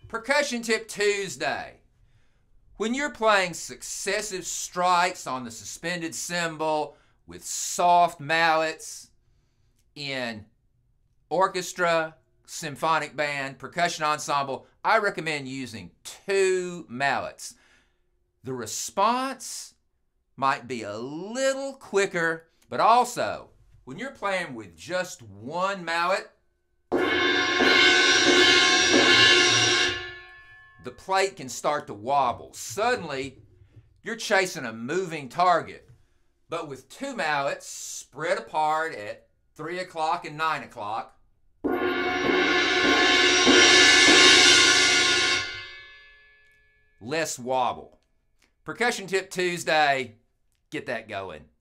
Percussion Tip Tuesday. When you're playing successive strikes on the suspended cymbal with soft mallets in orchestra, symphonic band, percussion ensemble, I recommend using 2 mallets. The response might be a little quicker, but also when you're playing with just 1 mallet, the plate can start to wobble. Suddenly, you're chasing a moving target. But with 2 mallets spread apart at 3 o'clock and 9 o'clock, less wobble. Percussion Tip Tuesday, get that going.